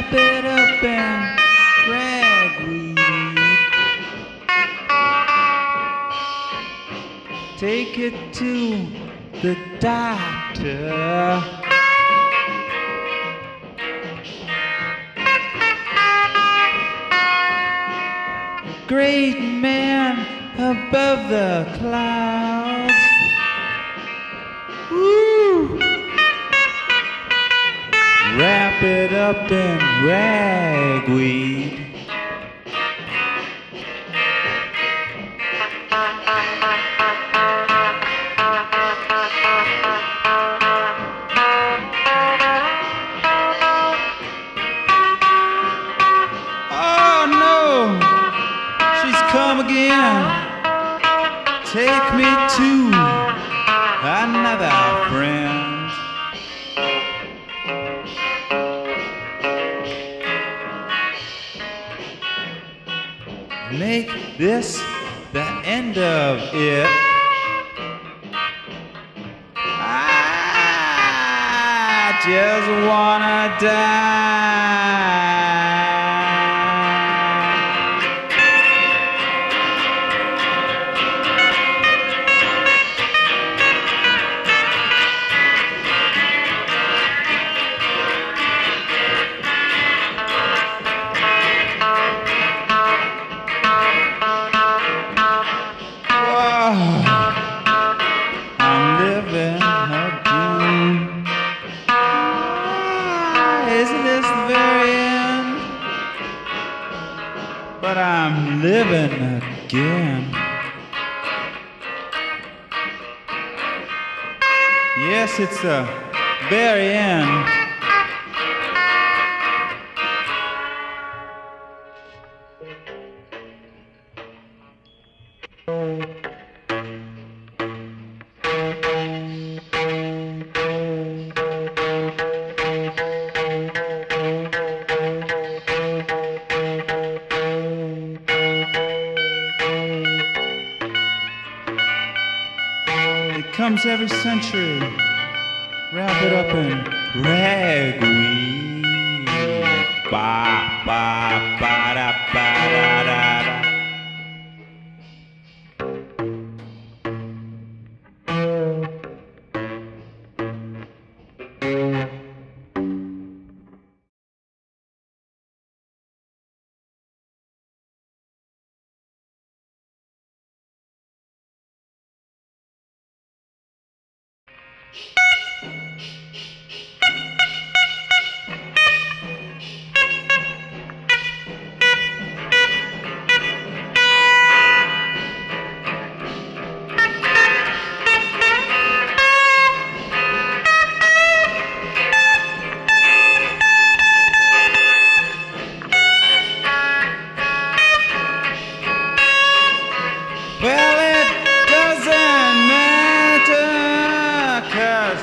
Wrap it up in ragweed. Take it to the doctor. Great man above the clouds. Woo! Wrap it up in ragweed. Oh no, she's come again. Take me to another friend. Make this the end of it. I just wanna die. I'm living again. Isn't this the very end? But I'm living again. Yes, it's the very end. It comes every century. Wrap it up in ragweed. Ba ba ba da ba da da da. Well, it doesn't matter, 'cause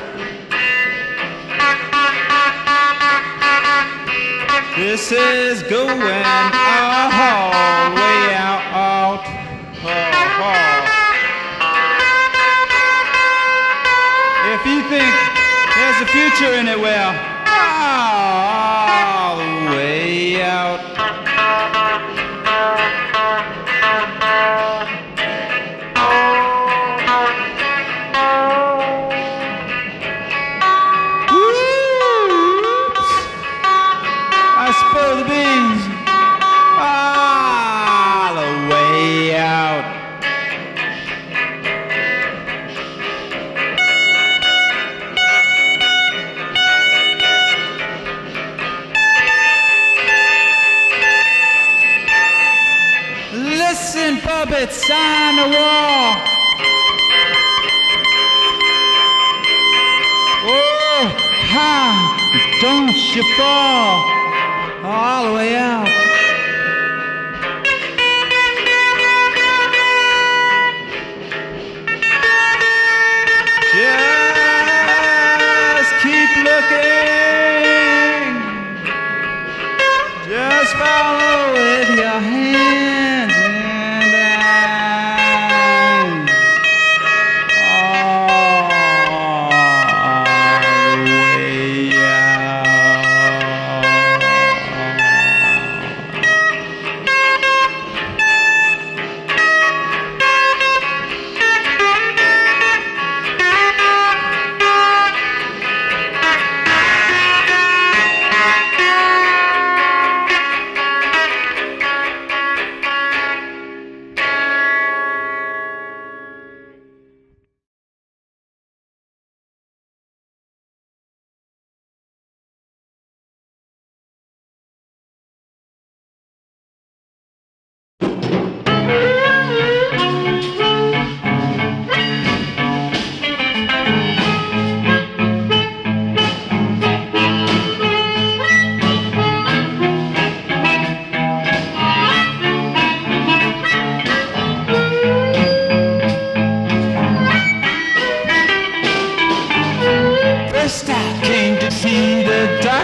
this is going all way out. If you think there's a future in it, well, all the way out. Spill the beans all the way out. Listen, puppets on the wall. Oh, how don't you fall all the way out. Just keep looking. Just follow with your hands and eyes. All the way out.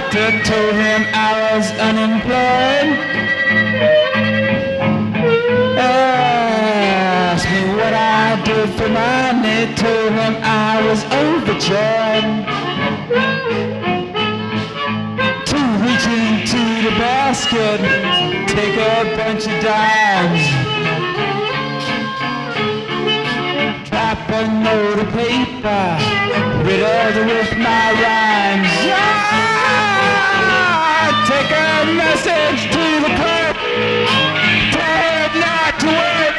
doctor told him I was unemployed. Asked me what I did for money, told him I was overjoyed. To reach into the basket, take a bunch of dimes, drop a note of paper, riddled with my rhymes. Take a message to the clerk, tell him not to work.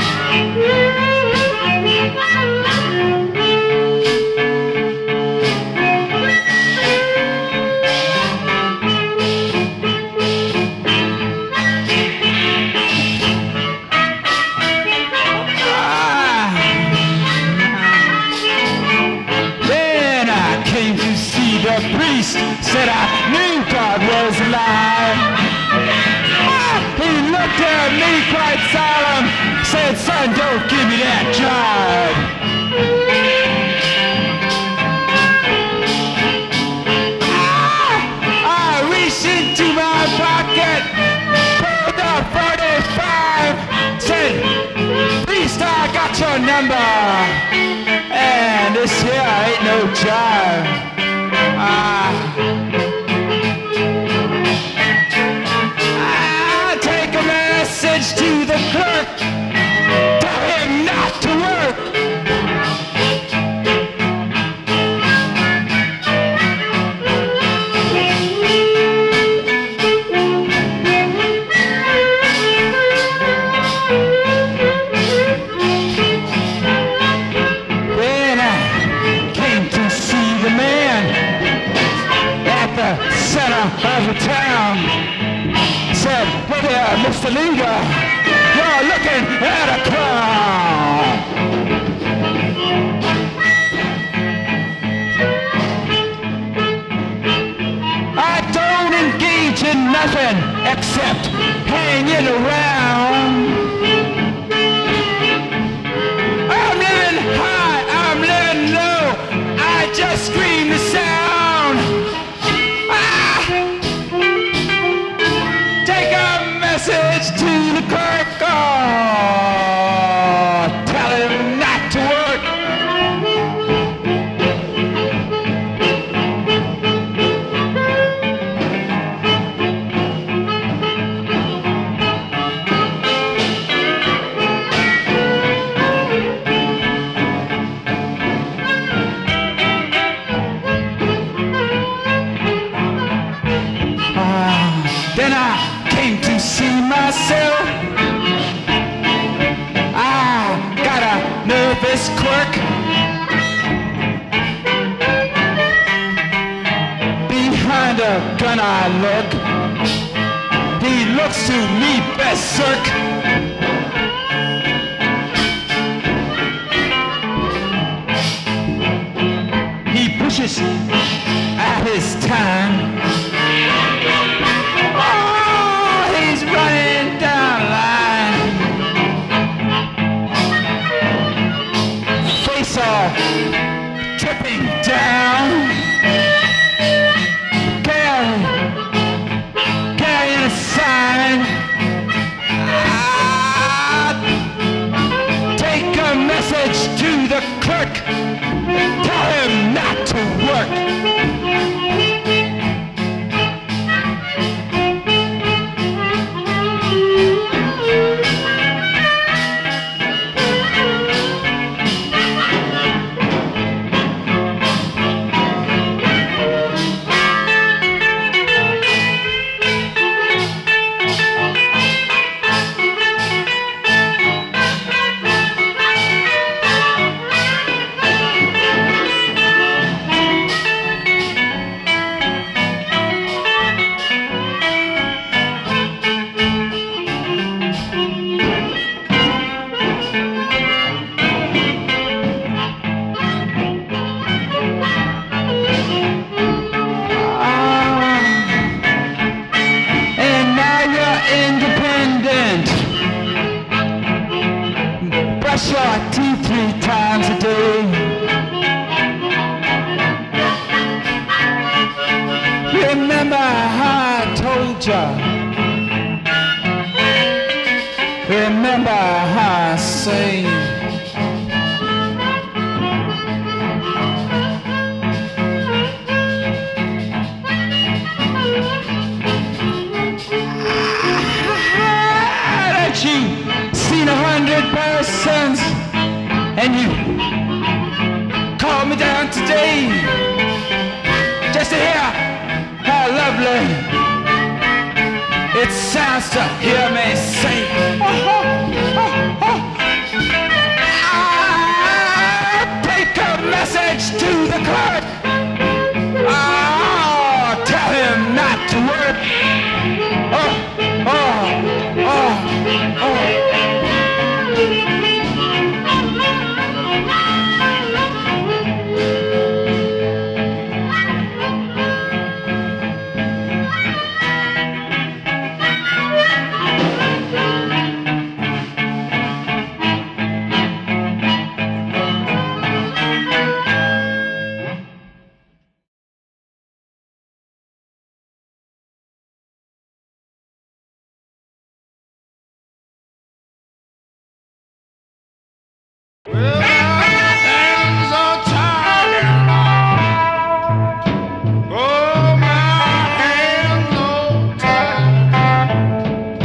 The priest said I knew God was alive. He looked at me quite solemn, said, son, don't give me that jive. I reached into my pocket, pulled up 45, said, priest, I got your number, and this here ain't no jive. I take a message to the clerk, tell him not to work. Then I came to see the man at the center of the town. Said, hey there, Mr. Linger, you're looking at a clown. I don't engage in nothing except hanging around. I'm living high, I'm living low, I just scream the sound. Take a message to the clerk, oh, tell him not to work. Then I came to see myself. I got a nervous quirk. Behind a gun I look. He looks to me berserk. He pushes at his time. Running down the line, face all dripping down, carrying a sign. Take a message to the clerk, tell him not to work. Remember how I told ya. Remember how I say. That you seen 100 persons and you called me down today just to hear how lovely it sounds to hear me say. I'll take a message to the clerk. I'll tell him not to work. Well, my hands are tired. Oh, my hands are tired.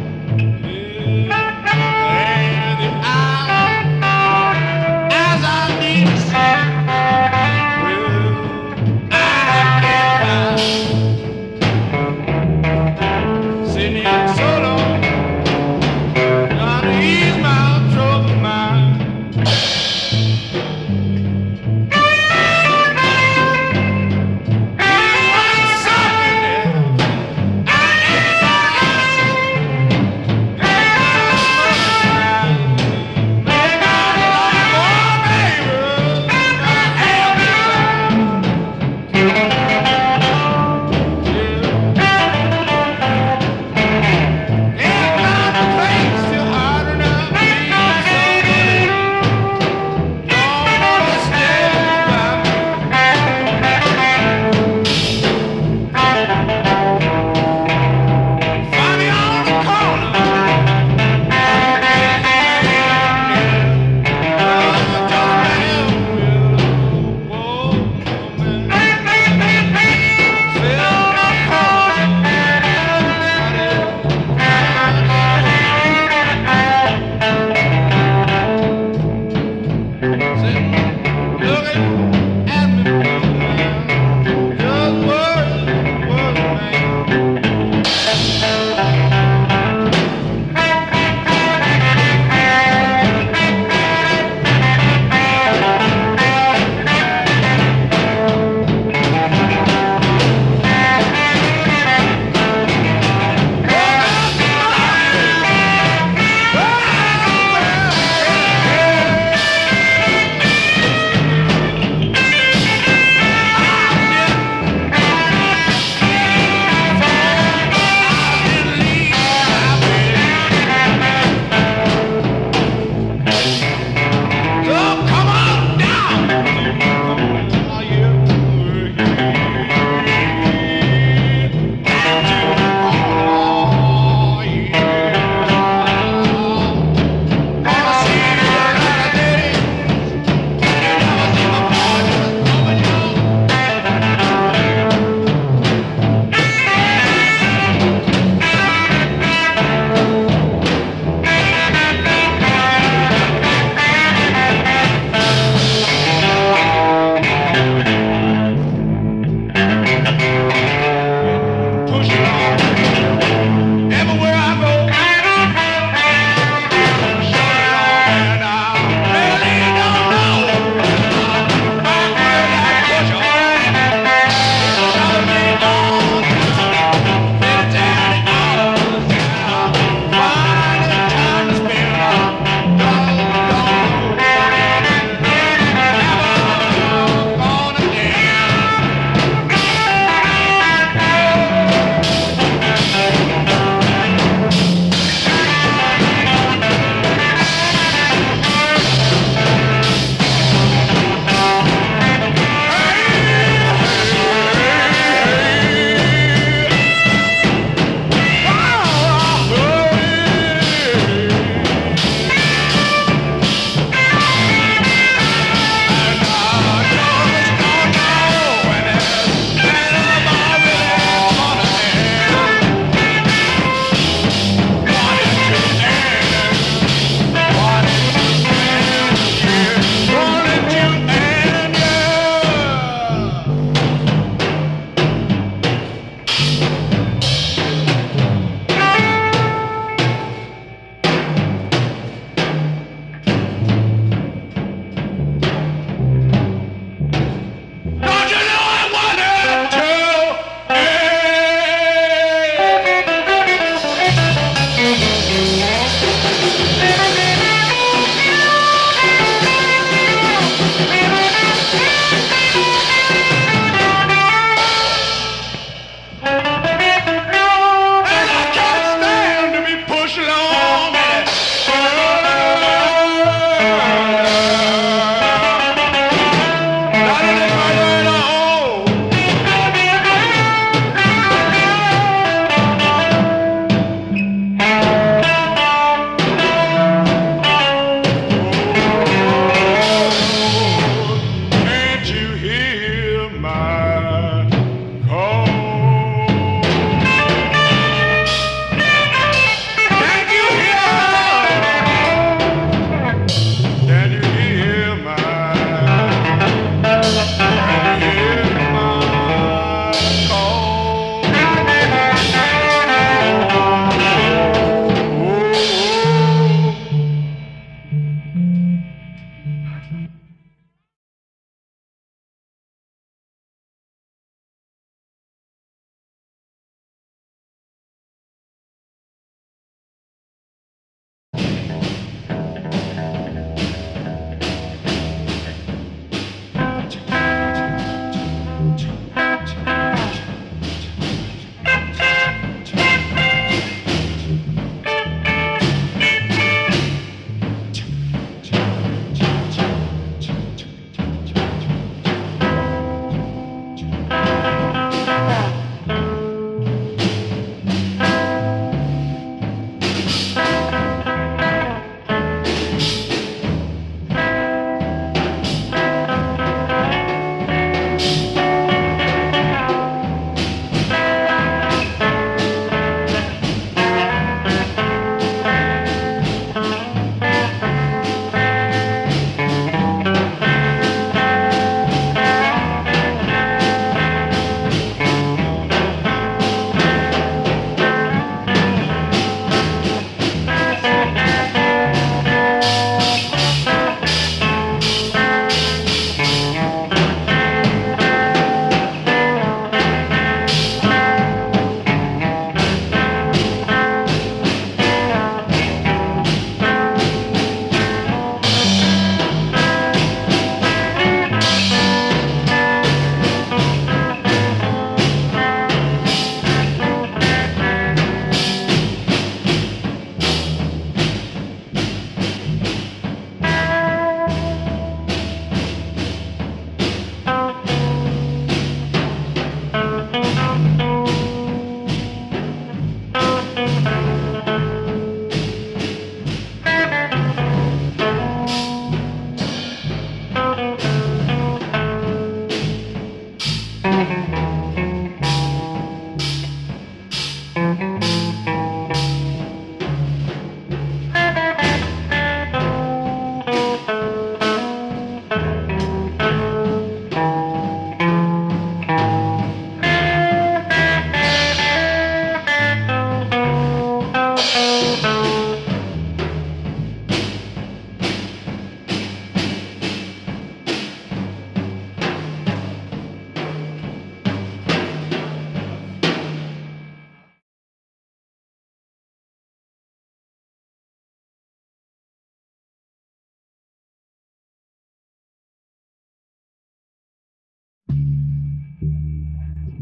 Yeah. And if as I need to see, well, I can't sitting here so long, trying to ease my troubled mind.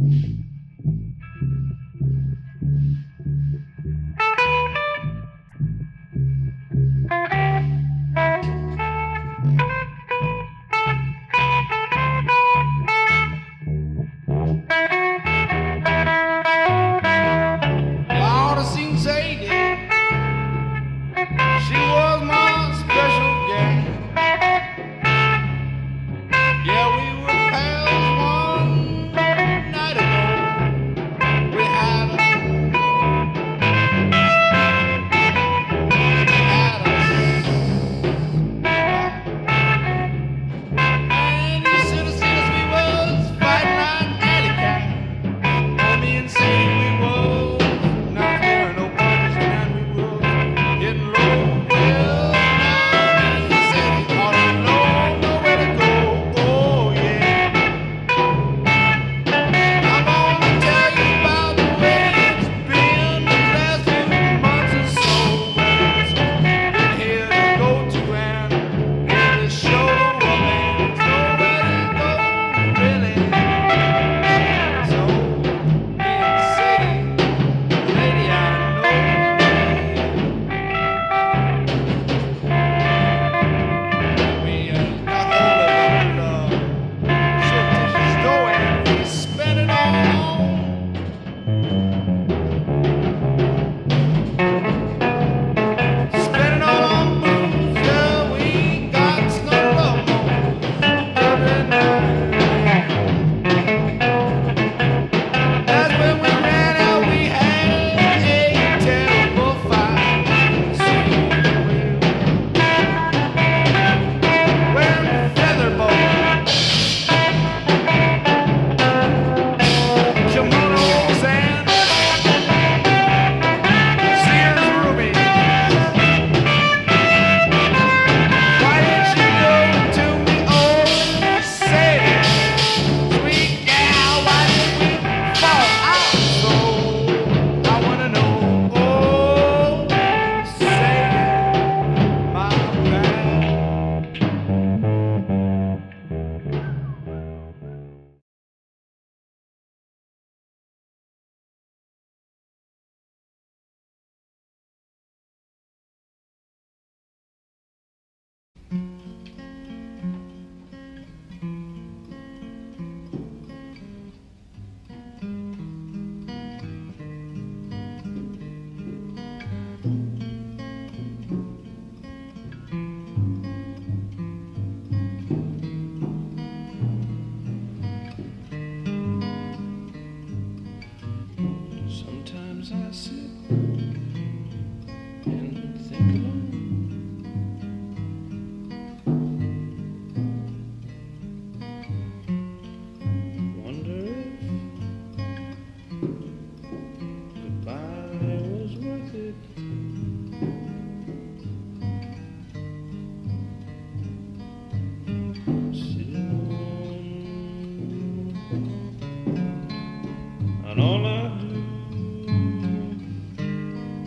And all I do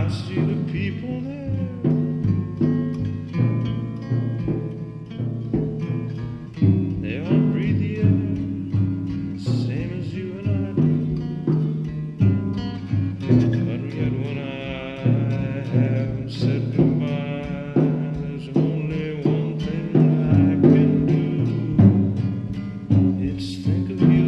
I see the people there. They all breathe the air, same as you and I do. But yet when I have said goodbye, there's only one thing I can do. It's think of you.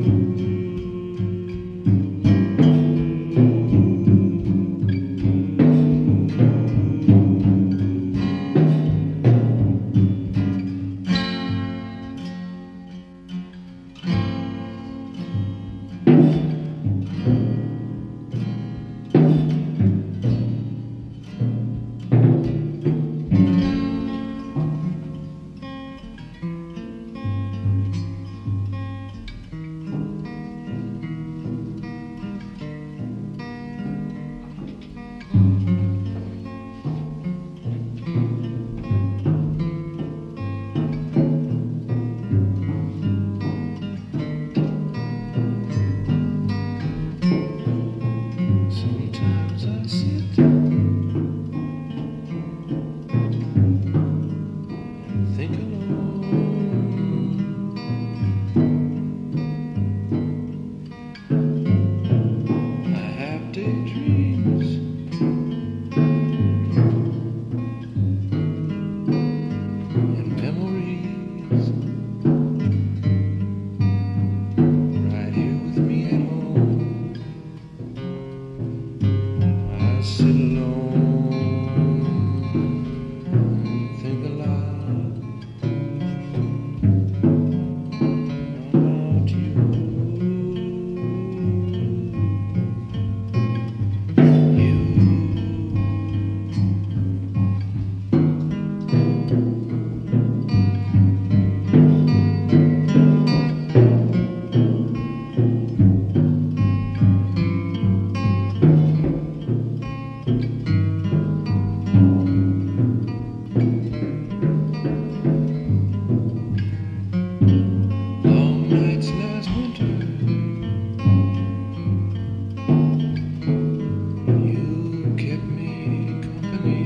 Sometimes I sit and think alone. I have daydreams and memories right here with me at home. I sit alone and think a lot about you. Long nights last winter, you kept me company.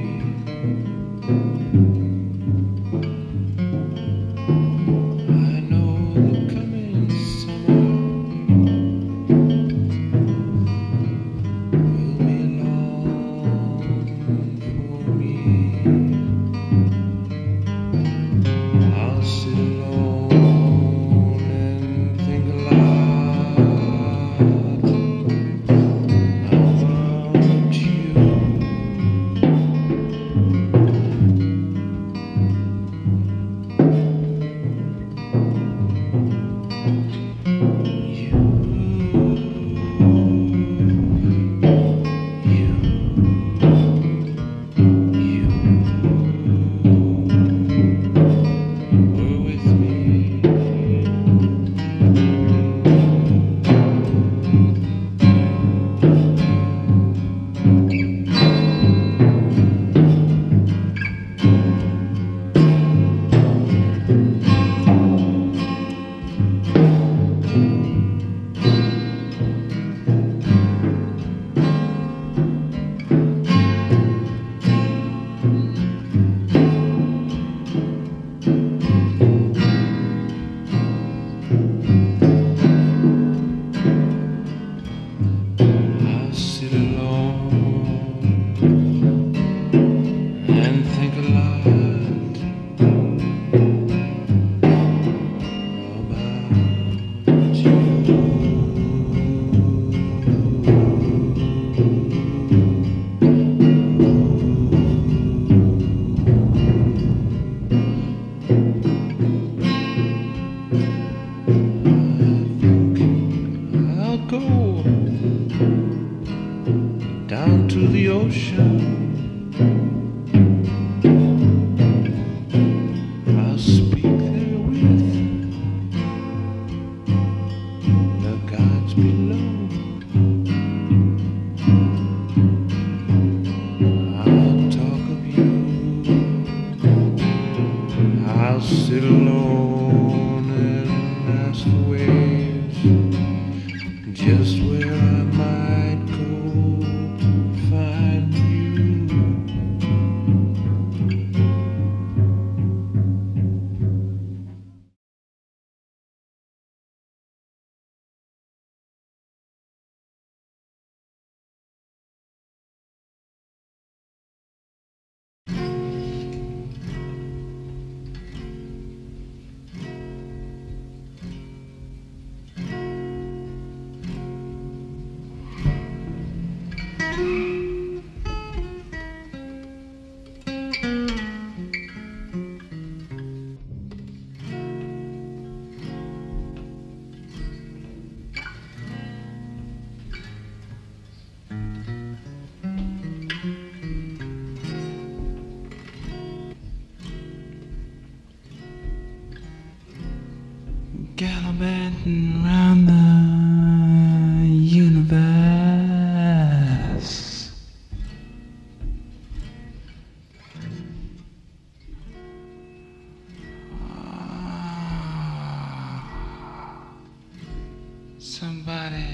I know the coming summer will be long for me. I'll sit alone and think a lot about you. Were with me. I'll sit alone and think a lot about you. I'll go down to the ocean. I'll speak there with the gods below. I'll talk of you. I'll sit alone and ask the waves just where I might go to find gallivanting around the universe. Somebody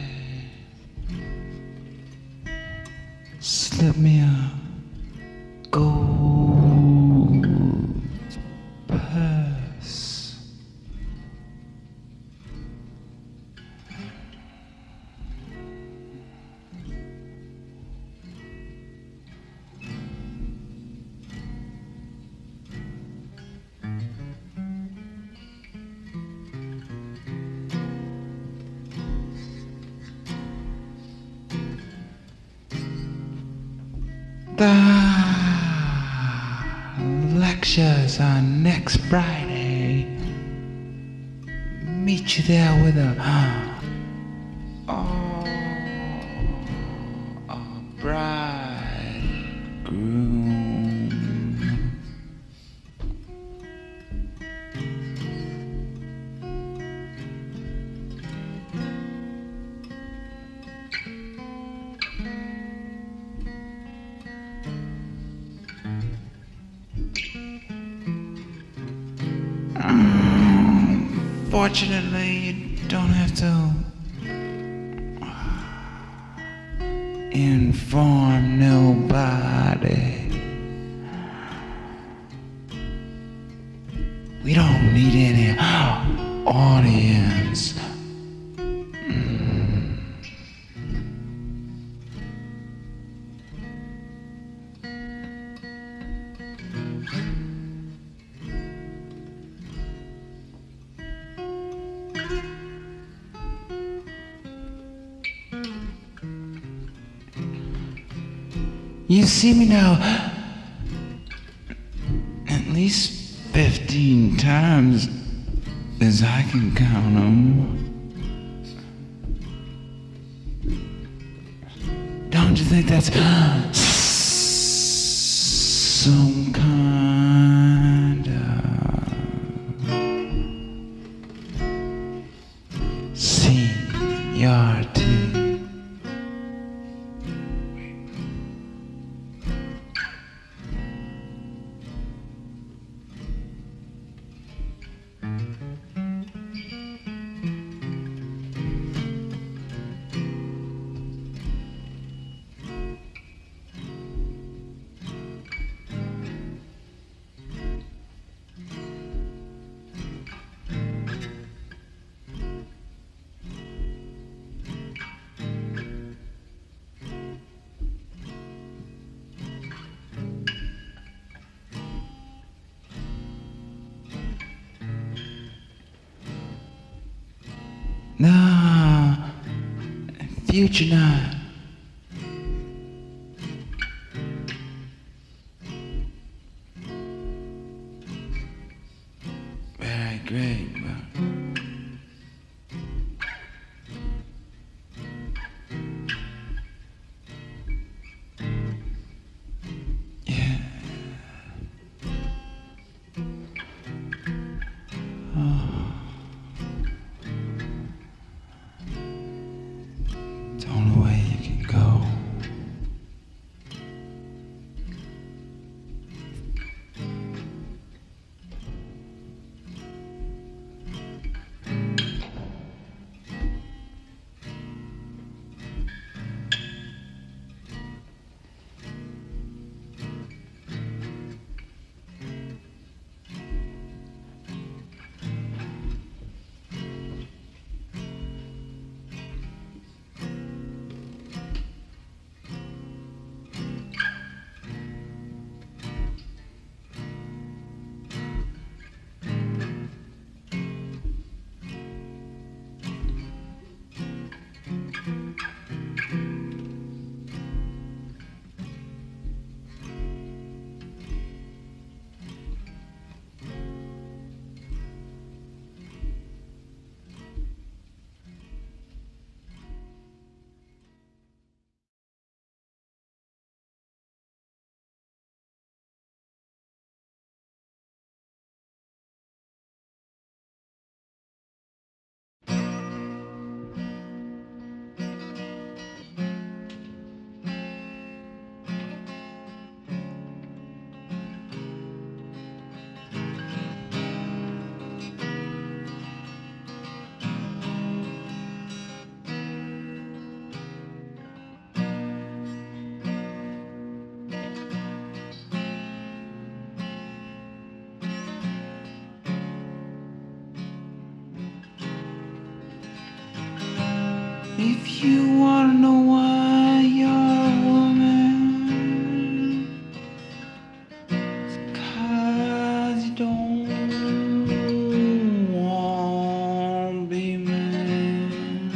slip me a gold purse. The lectures are next Friday. Meet you there with a bridegroom. Fortunately, you don't have to inform nobody. We don't need any audience. You see me now at least 15 times as I can count them. Don't you think that's some kind of seniority? No, future night. Very great, but yeah. It's the only way you If you wanna know why you're a woman, it's 'cause you don't want to be man.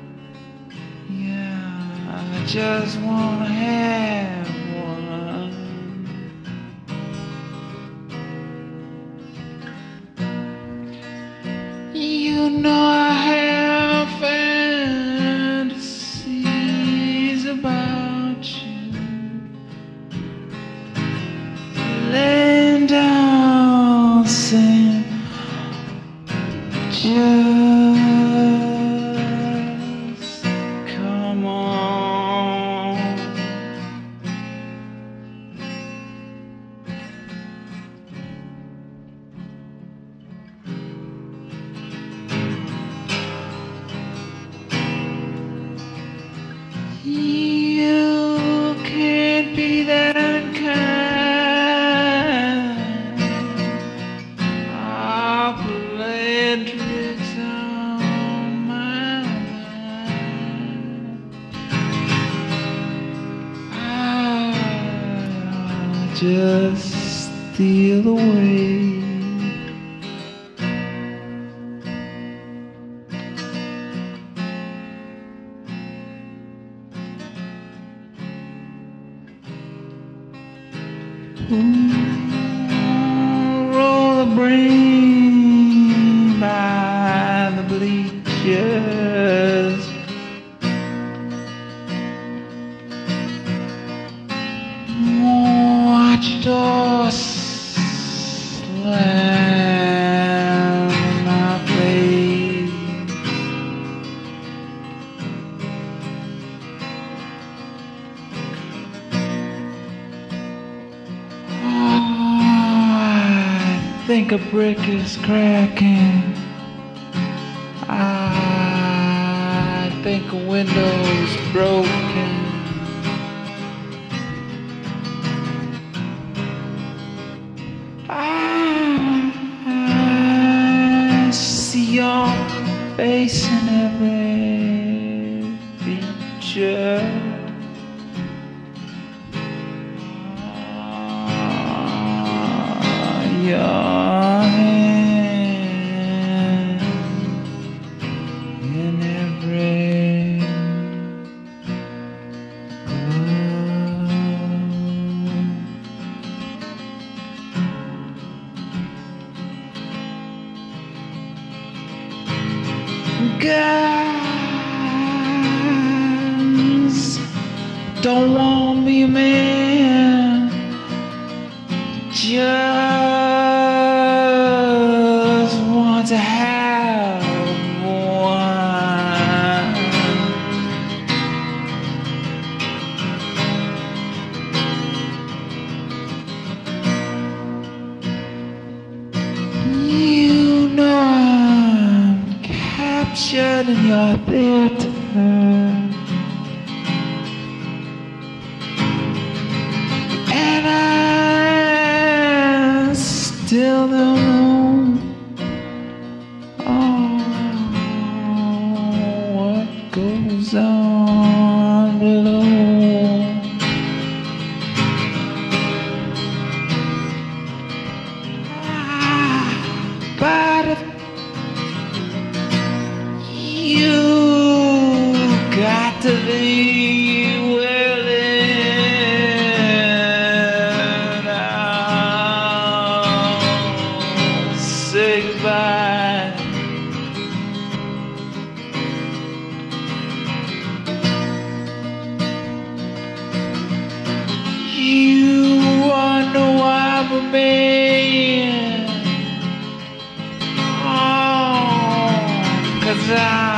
Yeah, I just wanna have one. You know I have fantasies about you, laying down saying just come on. You can't be that unkind. I'll play tricks on my mind. I'll just steal away. Roll the brain by the bleachers. Watch door slam in my face. I think a brick is cracking. I think a window's broken. I see your face in every feature. Your hand in every guys don't want me, man. Just want to have one. You know I'm captured in your theater. And I still don't know what goes on below. But if you got to be willing, I'll say goodbye. You wonder why I'm a man. Oh, 'cause I